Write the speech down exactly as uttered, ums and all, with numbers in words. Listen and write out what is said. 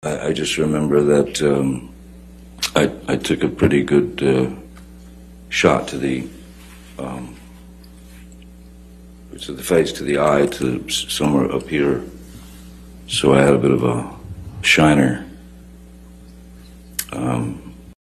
I, I just remember that um, I, I took a pretty good uh, shot to the um, to the face, to the eye, to somewhere up here. So I had a bit of a shiner. Um,